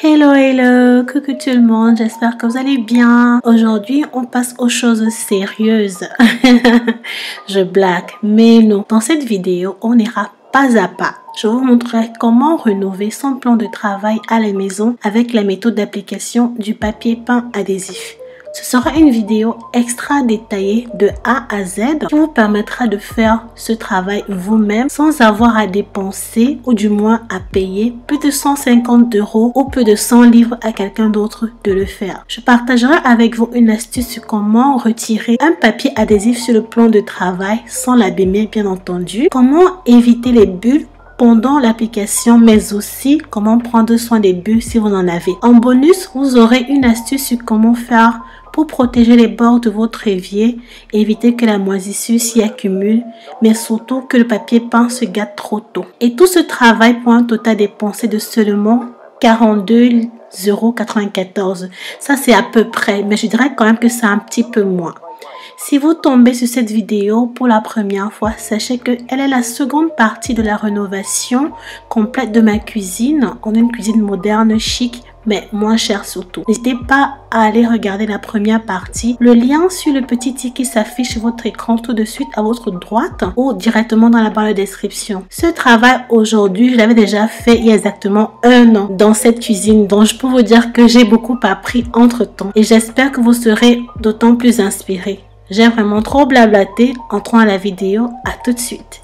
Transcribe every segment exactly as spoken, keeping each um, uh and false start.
Hello hello, coucou tout le monde, j'espère que vous allez bien. Aujourd'hui on passe aux choses sérieuses. Je blague, mais non. Dans cette vidéo on ira pas à pas. Je vous montrerai comment rénover son plan de travail à la maison avec la méthode d'application du papier peint adhésif. Ce sera une vidéo extra détaillée de A à Z qui vous permettra de faire ce travail vous-même sans avoir à dépenser ou du moins à payer plus de cent cinquante euros ou plus de cent livres à quelqu'un d'autre de le faire. Je partagerai avec vous une astuce sur comment retirer un papier adhésif sur le plan de travail sans l'abîmer bien entendu, comment éviter les bulles pendant l'application, mais aussi comment prendre soin des bulles si vous en avez. En bonus, vous aurez une astuce sur comment faire pour protéger les bords de votre évier, éviter que la moisissure s'y accumule, mais surtout que le papier peint se gâte trop tôt. Et tout ce travail pour un total dépensé de seulement quarante-deux euros quatre-vingt-quatorze. Ça c'est à peu près, mais je dirais quand même que c'est un petit peu moins. Si vous tombez sur cette vidéo pour la première fois, sachez qu'elle est la seconde partie de la rénovation complète de ma cuisine. On a une cuisine moderne, chic, mais moins cher surtout. N'hésitez pas à aller regarder la première partie. Le lien sur le petit i qui s'affiche sur votre écran tout de suite à votre droite ou directement dans la barre de description. Ce travail aujourd'hui, je l'avais déjà fait il y a exactement un an dans cette cuisine, donc je peux vous dire que j'ai beaucoup appris entre temps et j'espère que vous serez d'autant plus inspirés. J'ai vraiment trop blablaté, entrons à la vidéo, à tout de suite.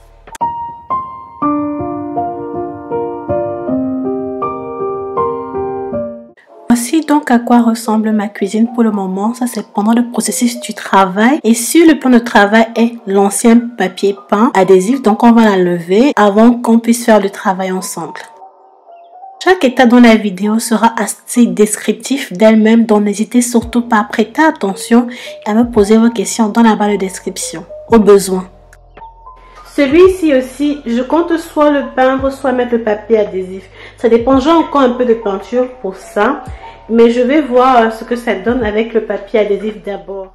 Voici donc à quoi ressemble ma cuisine pour le moment. Ça c'est pendant le processus du travail. Et sur le plan de travail est l'ancien papier peint adhésif. Donc on va l'enlever avant qu'on puisse faire le travail ensemble. Chaque étape dans la vidéo sera assez descriptif d'elle-même, donc n'hésitez surtout pas à prêter attention et à me poser vos questions dans la barre de description, au besoin. Celui-ci aussi, je compte soit le peindre, soit mettre le papier adhésif. Ça dépend, j'ai encore un peu de peinture pour ça, mais je vais voir ce que ça donne avec le papier adhésif d'abord.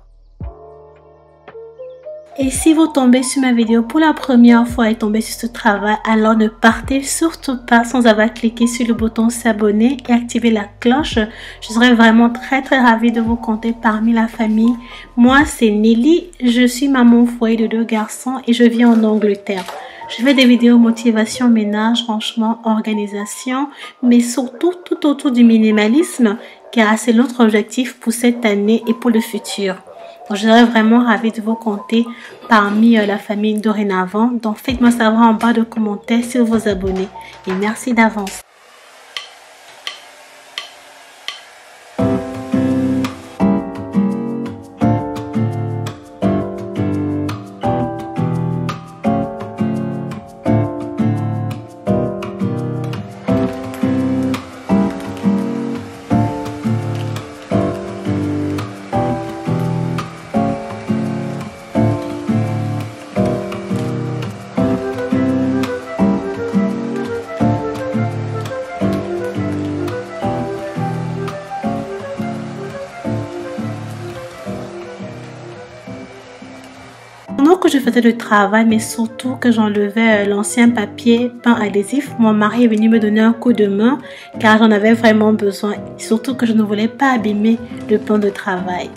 Et si vous tombez sur ma vidéo pour la première fois et tombez sur ce travail, alors ne partez surtout pas sans avoir cliqué sur le bouton s'abonner et activer la cloche. Je serai vraiment très très ravie de vous compter parmi la famille. Moi c'est Nelly, je suis maman au foyer de deux garçons et je vis en Angleterre. Je fais des vidéos motivation, ménage, rangement, organisation, mais surtout tout autour du minimalisme car c'est notre objectif pour cette année et pour le futur. Donc, je serais vraiment ravie de vous compter parmi euh, la famille dorénavant. Donc, faites-moi savoir en bas de commentaires si vous vous abonnez. Et merci d'avance. Pendant que je faisais le travail, mais surtout que j'enlevais l'ancien papier peint adhésif, mon mari est venu me donner un coup de main car j'en avais vraiment besoin. Surtout que je ne voulais pas abîmer le plan de travail.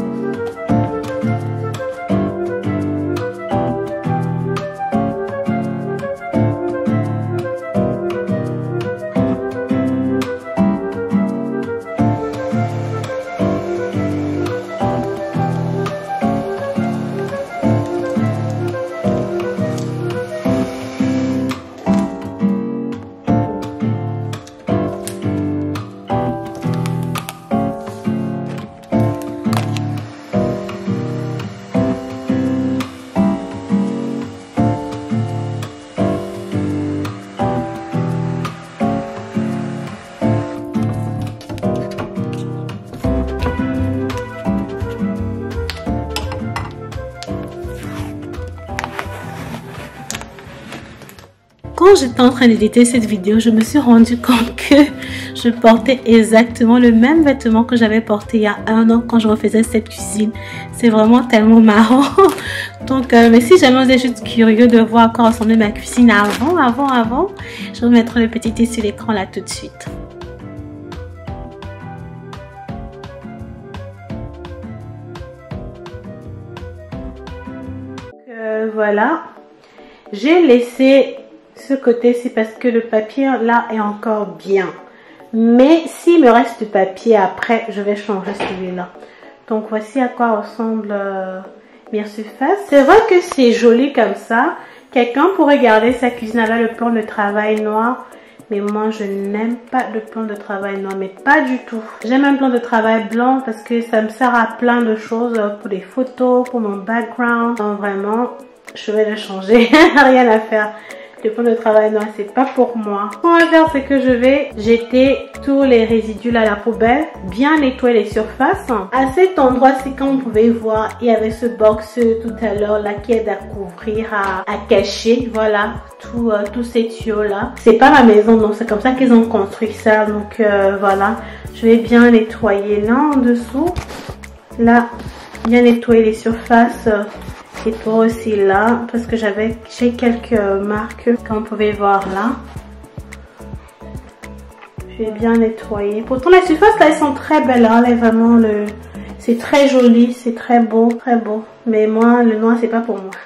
Quand j'étais en train d'éditer cette vidéo, je me suis rendu compte que je portais exactement le même vêtement que j'avais porté il y a un an quand je refaisais cette cuisine. C'est vraiment tellement marrant. Donc, euh, mais si jamais vous êtes juste curieux de voir à quoi ressemblait ma cuisine avant, avant, avant, je vais vous mettre le petit i sur l'écran là tout de suite. euh, voilà. J'ai laissé ce côté-ci parce que le papier là est encore bien. Mais s'il me reste du papier après, je vais changer celui-là. Donc voici à quoi ressemble euh, mes surfaces. C'est vrai que c'est joli comme ça. Quelqu'un pourrait garder sa cuisine avec le plan de travail noir. Mais moi, je n'aime pas le plan de travail noir, mais pas du tout. J'aime un plan de travail blanc parce que ça me sert à plein de choses, pour les photos, pour mon background. Donc vraiment, je vais le changer, rien à faire. Le plan de travail noir, c'est pas pour moi. Ce qu'on va faire, c'est que je vais jeter tous les résidus là à la poubelle, bien nettoyer les surfaces. À cet endroit-ci, comme vous pouvez voir, il y avait ce box tout à l'heure là qui aide à couvrir, à, à cacher, voilà, tout, euh, tous ces tuyaux là. C'est pas ma maison, donc c'est comme ça qu'ils ont construit ça. Donc euh, voilà, je vais bien nettoyer là en dessous, là, bien nettoyer les surfaces. Et toi aussi là, parce que j'avais j'ai quelques marques comme vous pouvez voir là. Je vais bien nettoyer. Pourtant les surfaces là elles sont très belles, là, là vraiment le c'est très joli, c'est très beau, très beau. Mais moi le noir c'est pas pour moi.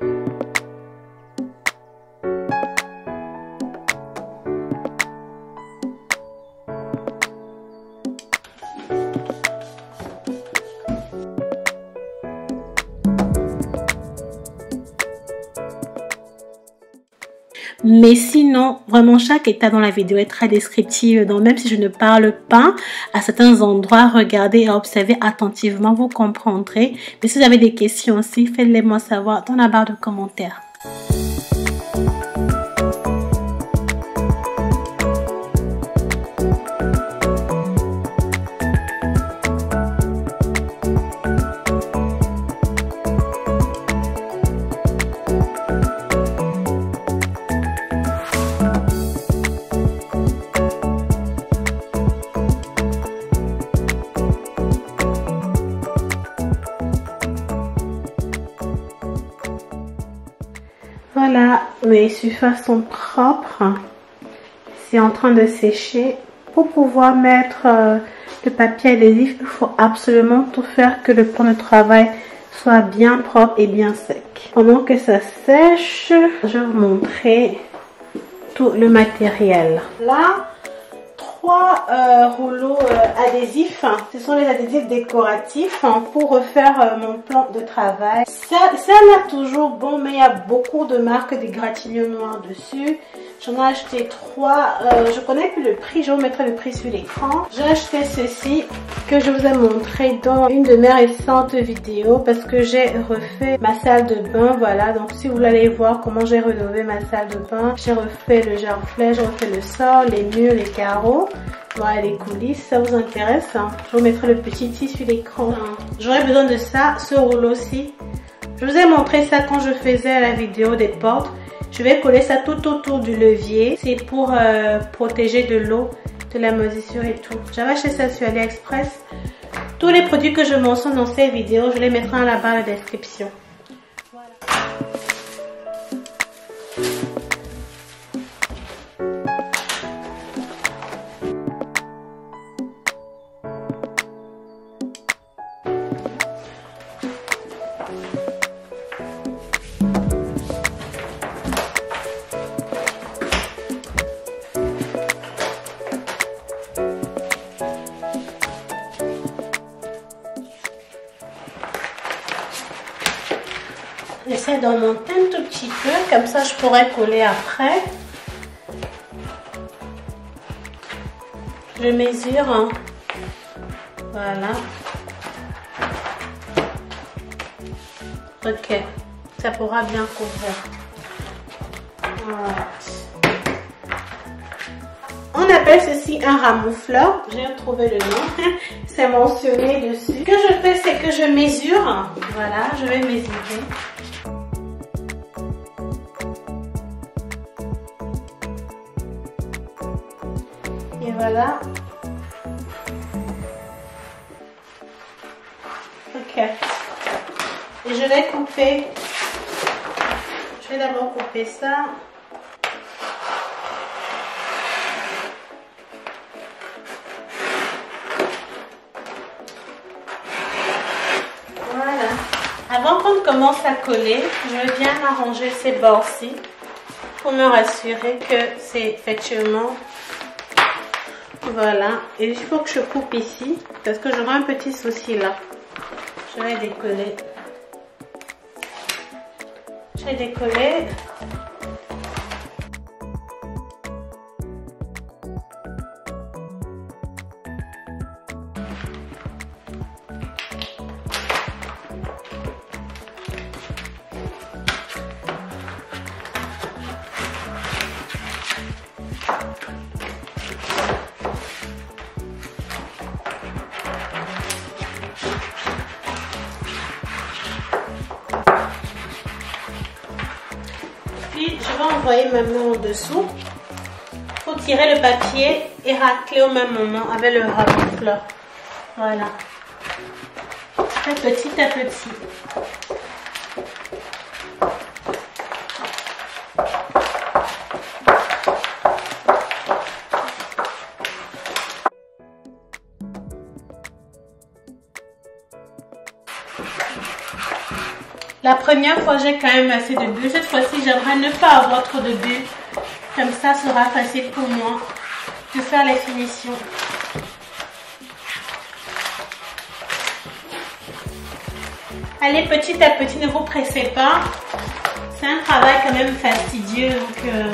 Mais sinon, vraiment chaque étape dans la vidéo est très descriptive. Donc même si je ne parle pas, à certains endroits, regardez et observez attentivement, vous comprendrez. Mais si vous avez des questions aussi, faites-les moi savoir dans la barre de commentaires. Voilà, mes surfaces sont propres. C'est en train de sécher. Pour pouvoir mettre euh, le papier adhésif, il faut absolument tout faire que le plan de travail soit bien propre et bien sec. Pendant que ça sèche, je vais vous montrer tout le matériel. Là, trois euh, rouleaux euh, adhésifs. Ce sont les adhésifs décoratifs hein, pour refaire euh, mon plan de travail. Ça, ça a l'air toujours bon, mais il y a beaucoup de marques d'égratignures noirs dessus. J'en ai acheté trois. Euh, je connais plus le prix. Je vous mettrai le prix sur l'écran. J'ai acheté ceci que je vous ai montré dans une de mes récentes vidéos parce que j'ai refait ma salle de bain. Voilà. Donc si vous voulez aller voir comment j'ai rénové ma salle de bain, j'ai refait le gerflet, j'ai refait le sol, les murs, les carreaux. Voilà les coulisses. Ça vous intéresse hein? Je vous mettrai le petit i sur l'écran. J'aurais besoin de ça, ce rouleau-ci. Je vous ai montré ça quand je faisais la vidéo des portes. Je vais coller ça tout autour du levier. C'est pour euh, protéger de l'eau, de la moisissure et tout. J'avais acheté ça sur AliExpress. Tous les produits que je mentionne dans ces vidéos, je les mettrai dans la barre de description. Voilà. J'essaie d'en monter un tout petit peu, comme ça je pourrais coller après. Je mesure, hein. Voilà. Ok, ça pourra bien couvrir. Voilà. On appelle ceci un ramoufleur. J'ai trouvé le nom. C'est mentionné dessus. Ce que je fais, c'est que je mesure. Voilà, je vais mesurer. Et voilà. Ok. Et je vais couper. Je vais d'abord couper ça. Avant qu'on commence à coller, je vais bien arranger ces bords-ci pour me rassurer que c'est effectivement... Voilà. Et il faut que je coupe ici parce que j'aurai un petit souci là. Je vais décoller. Je vais décoller. Puis je vais envoyer ma main en dessous pour tirer le papier et racler au même moment avec le racleur. Voilà. Très petit à petit. La première fois, j'ai quand même assez de bulles. Cette fois-ci, j'aimerais ne pas avoir trop de bulles. Comme ça, ça sera facile pour moi de faire les finitions. Allez, petit à petit, ne vous pressez pas. C'est un travail quand même fastidieux. Donc, euh...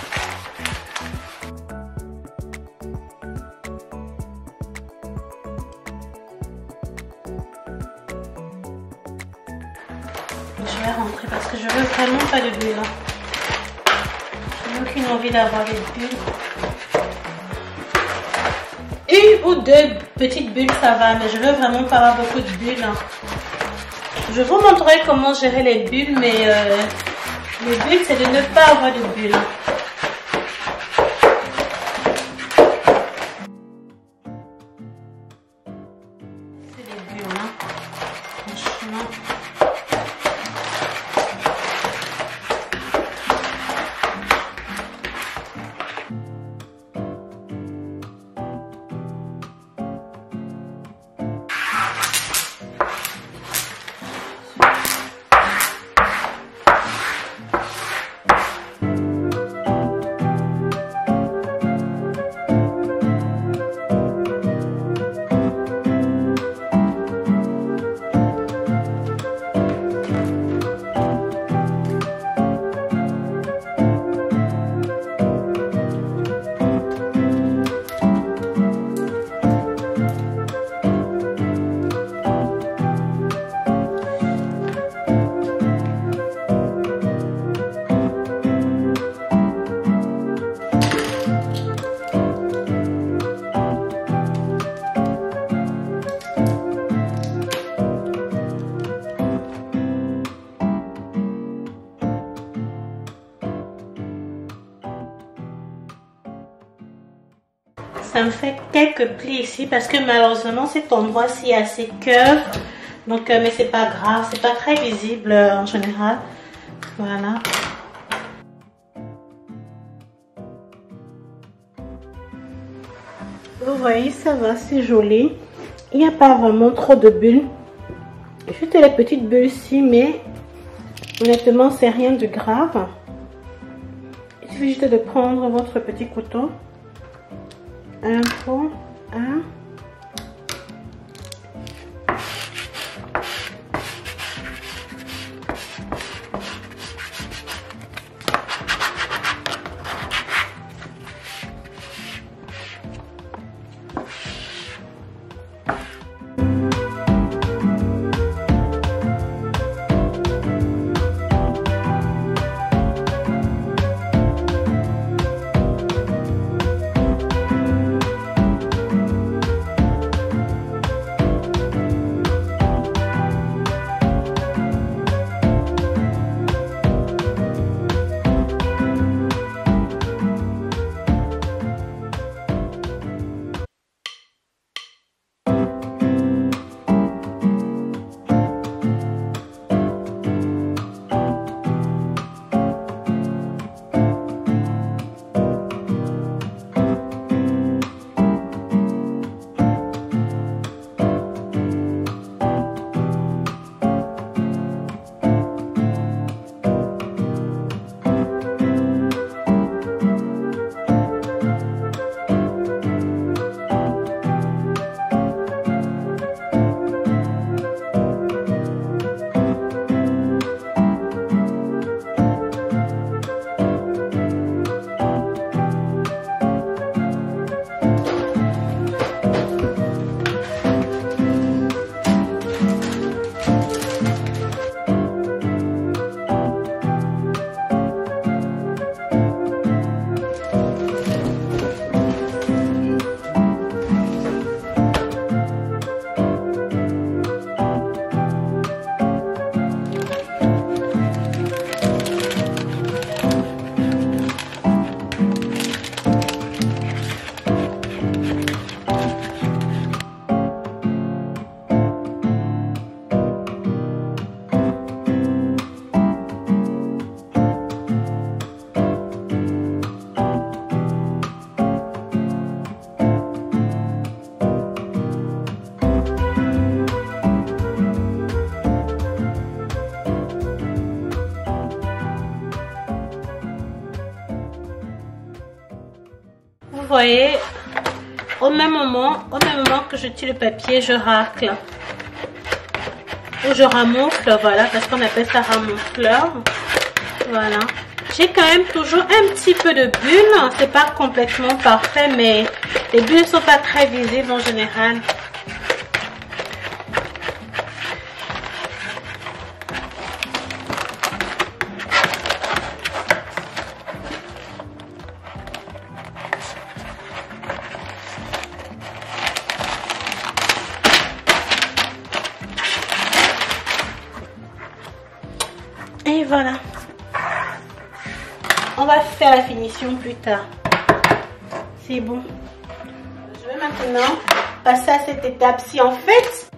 je vais rentrer parce que je veux vraiment pas de bulles. J'ai aucune envie d'avoir des bulles. Une ou deux petites bulles, ça va, mais je veux vraiment pas avoir beaucoup de bulles. Je vous montrerai comment gérer les bulles, mais euh, le but c'est de ne pas avoir de bulles. C'est des bulles, hein. Franchement. Ça me fait quelques plis ici parce que malheureusement cet endroit-ci est assez curve. Donc, euh, mais c'est pas grave, c'est pas très visible euh, en général. Voilà. Vous voyez, ça va, c'est joli. Il n'y a pas vraiment trop de bulles. Juste les petites bulles ici, mais honnêtement, c'est rien de grave. Il suffit juste de prendre votre petit couteau. Un point, un. voyez, au même moment, au même moment que je tire le papier, je racle. Ou je ramonfle, voilà, parce qu'on appelle ça ramonfleur. Voilà. J'ai quand même toujours un petit peu de bulles. C'est pas complètement parfait, mais les bulles sont pas très visibles en général. Et voilà. On va faire la finition plus tard. C'est bon. Je vais maintenant passer à cette étape-ci. En fait,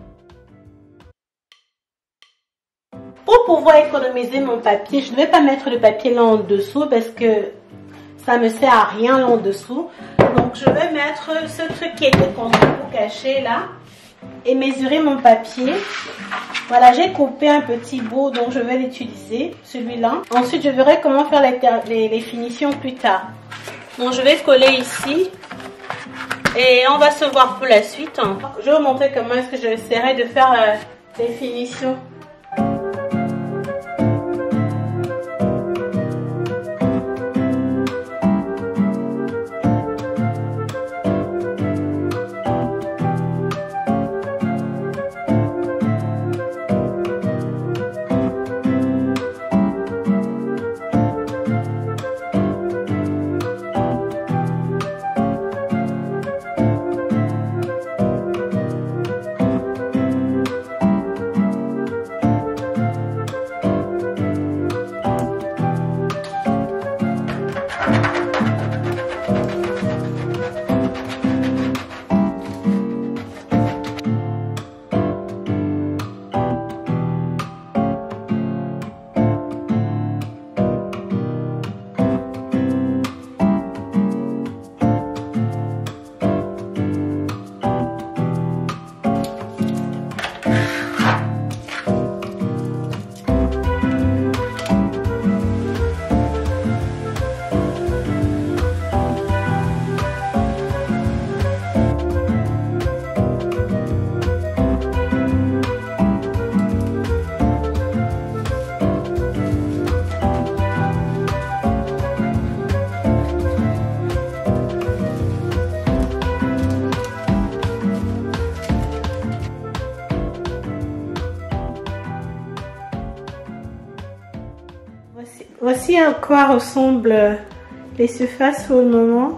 pour pouvoir économiser mon papier, je ne vais pas mettre le papier là en dessous parce que ça ne me sert à rien là en dessous. Donc je vais mettre ce truc qui était conçu pour cacher là et mesurer mon papier. Voilà, j'ai coupé un petit bout, donc je vais l'utiliser, celui-là. Ensuite, je verrai comment faire les, les, les finitions plus tard. Donc, je vais coller ici. Et on va se voir pour la suite. Je vais vous montrer comment est-ce que j'essaierai de faire euh, les finitions. Voici, voici à quoi ressemblent les surfaces pour le moment.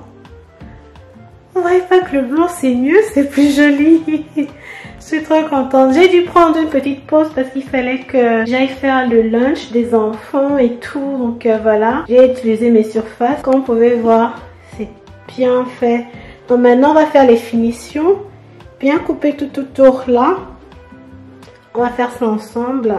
On ne voit pas que le blanc c'est mieux, c'est plus joli. Je suis trop contente. J'ai dû prendre une petite pause parce qu'il fallait que j'aille faire le lunch des enfants et tout. Donc euh, voilà, j'ai utilisé mes surfaces. Comme vous pouvez voir, c'est bien fait. Donc maintenant on va faire les finitions. Bien couper tout autour là. On va faire ça ensemble.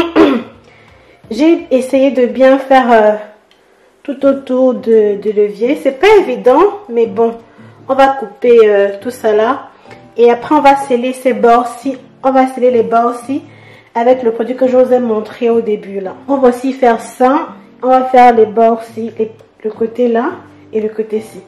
J'ai essayé de bien faire euh, tout autour de, de levier. C'est pas évident, mais bon, on va couper euh, tout ça là. Et après, on va sceller ces bords-ci. On va sceller les bords-ci avec le produit que je vous ai montré au début là. On va aussi faire ça. On va faire les bords-ci, le côté là et le côté-ci.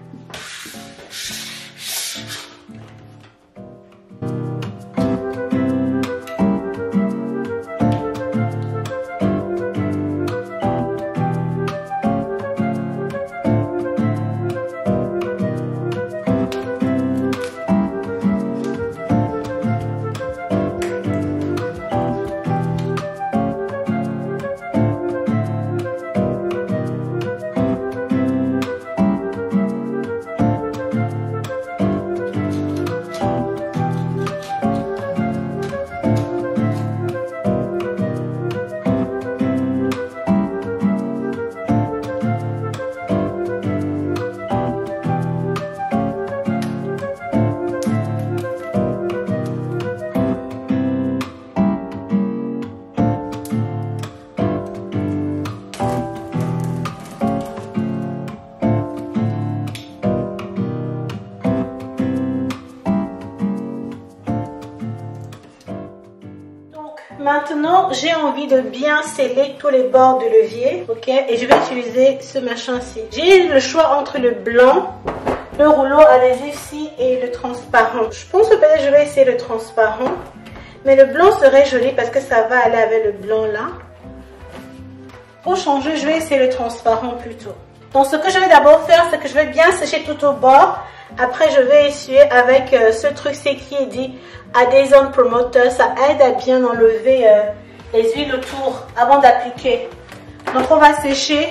Maintenant, j'ai envie de bien sceller tous les bords de levier, ok? Et je vais utiliser ce machin-ci. J'ai le choix entre le blanc le rouleau adhésif-ci et le transparent. Je pense que peut-être je vais essayer le transparent. Mais le blanc serait joli parce que ça va aller avec le blanc là. Pour changer, je vais essayer le transparent plutôt. Donc ce que je vais d'abord faire, c'est que je vais bien sécher tout au bord. Après, je vais essuyer avec euh, ce truc-ci qui est dit Adhesion Promoter. Ça aide à bien enlever euh, les huiles autour avant d'appliquer. Donc on va sécher.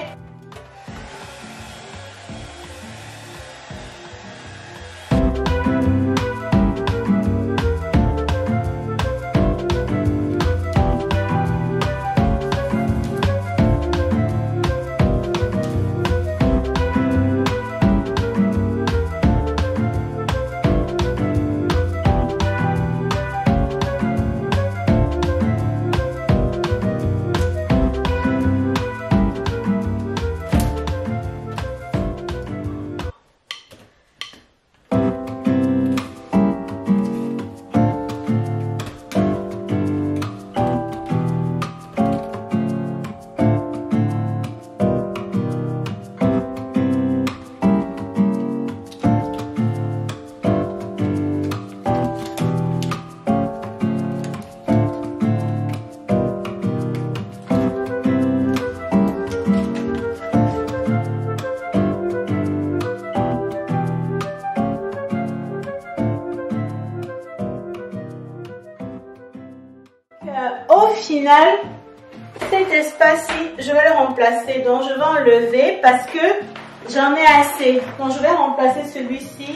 Au final, cet espace-ci, je vais le remplacer. Donc, je vais enlever parce que j'en ai assez. Donc, je vais remplacer celui-ci.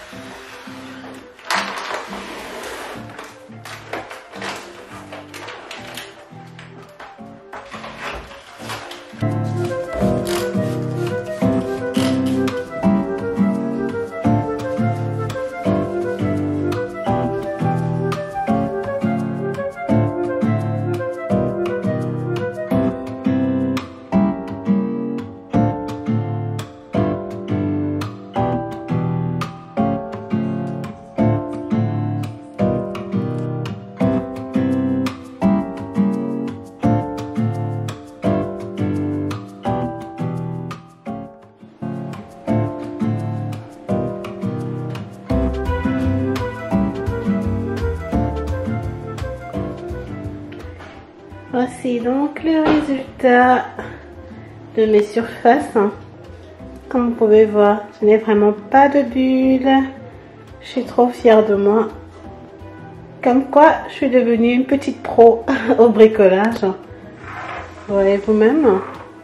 Voici donc le résultat de mes surfaces. Comme vous pouvez voir, je n'ai vraiment pas de bulles. Je suis trop fière de moi. Comme quoi, je suis devenue une petite pro au bricolage. Vous voyez vous-même.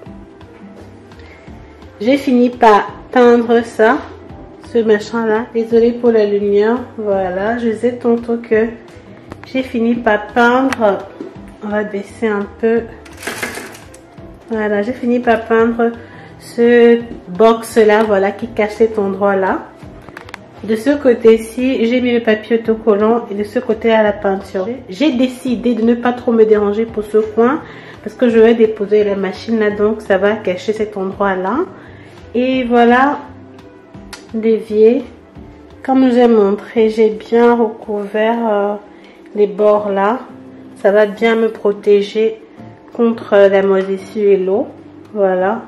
J'ai fini par peindre ça, ce machin-là. Désolée pour la lumière. Voilà, je sais tantôt que j'ai fini par peindre. On va baisser un peu. Voilà, j'ai fini par peindre ce box là, voilà, qui cache cet endroit là. De ce côté-ci, j'ai mis le papier autocollant et de ce côté à la peinture. J'ai décidé de ne pas trop me déranger pour ce coin parce que je vais déposer la machine là, donc ça va cacher cet endroit là. Et voilà, l'évier. Comme j'ai montré, j'ai bien recouvert euh, les bords là. Ça va bien me protéger contre la moisissure et l'eau. Voilà.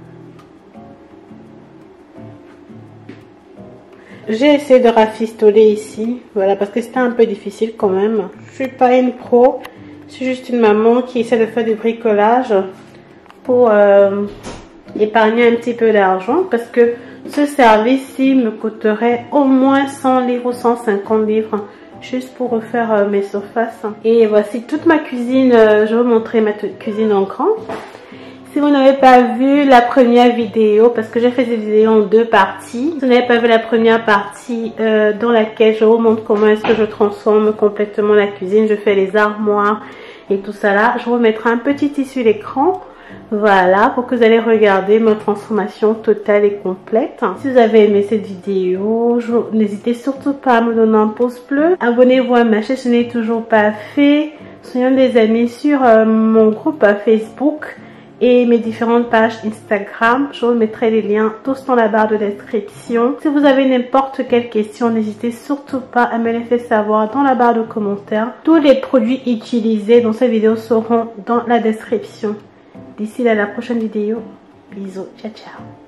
J'ai essayé de rafistoler ici. Voilà, parce que c'était un peu difficile quand même. Je suis pas une pro. Je suis juste une maman qui essaie de faire du bricolage pour euh, épargner un petit peu d'argent. Parce que ce service-ci me coûterait au moins cent livres ou cent cinquante livres. Juste pour refaire euh, mes surfaces. Et voici toute ma cuisine. Euh, je vais vous montrer ma cuisine en grand. Si vous n'avez pas vu la première vidéo, parce que j'ai fait cette vidéo en deux parties. Si vous n'avez pas vu la première partie euh, dans laquelle je vous montre comment est-ce que je transforme complètement la cuisine. Je fais les armoires et tout ça là. Je vous mettrai un petit tissu l'écran. Voilà, pour que vous allez regarder ma transformation totale et complète. Si vous avez aimé cette vidéo, n'hésitez surtout pas à me donner un pouce bleu. Abonnez-vous à ma chaîne si ce n'est toujours pas fait. Soyons des amis sur euh, mon groupe Facebook et mes différentes pages Instagram. Je vous mettrai les liens tous dans la barre de description. Si vous avez n'importe quelle question, n'hésitez surtout pas à me les faire savoir dans la barre de commentaires. Tous les produits utilisés dans cette vidéo seront dans la description. D'ici là, la prochaine vidéo. Bisous. Ciao, ciao.